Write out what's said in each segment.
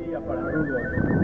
día para Rudolf.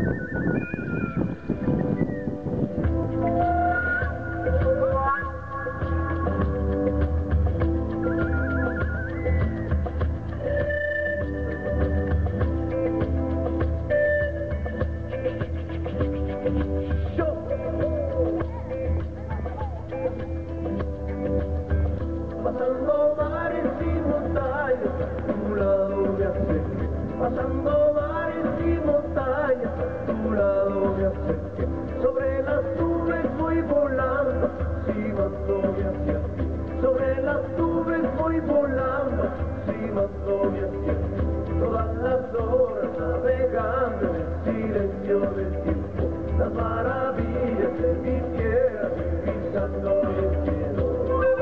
Pasando mares y montañas, a tu lado me acerqué. Pasando mares y montañas, a tu lado me acerqué. Sobre las nubes voy volando, silbándome hacia ti. Sobre las nubes voy volando, silbándome hacia ti. Todas las horas navegando en el silencio del tiempo, las maravillas de mi tierra, divisando el cielo.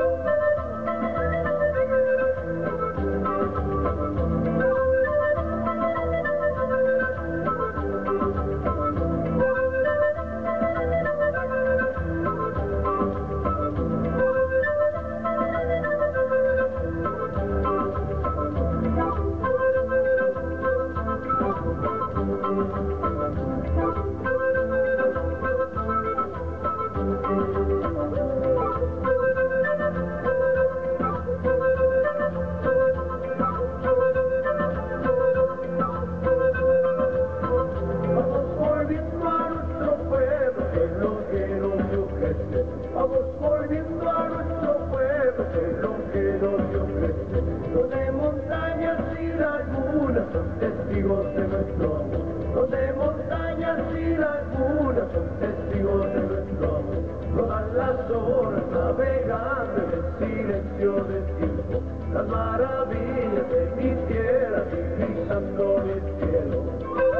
Vamos volviendo a nuestro pueblo, que lo que nos dio crecer, donde montañas y lagunas son testigos de nuestro amor, donde montañas y lagunas son testigos de nuestro amor, todas las horas navegando en el silencio del tiempo, las maravillas de mi tierra divisando el cielo.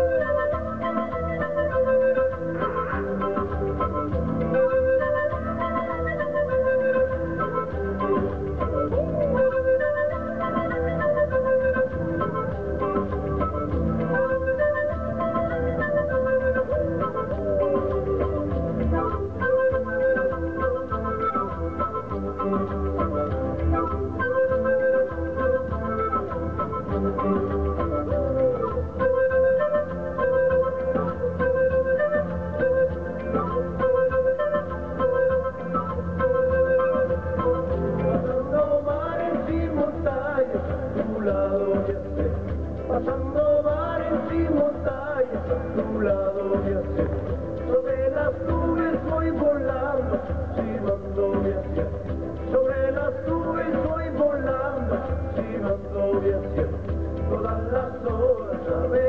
Pasando mares y montañas, a tu lado me acerco. Sobre las nubes voy volando, silbándome hacia ti. Sobre las nubes voy volando, silbándome hacia ti. Todas las horas